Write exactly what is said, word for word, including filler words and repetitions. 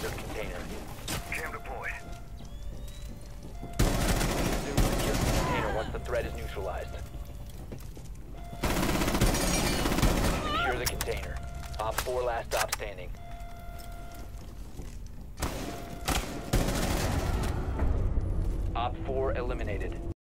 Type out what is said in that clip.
biohazard container. Cam deployed. Resume secure the container once the threat is neutralized. Secure the container. Op four last stop standing. Op four eliminated.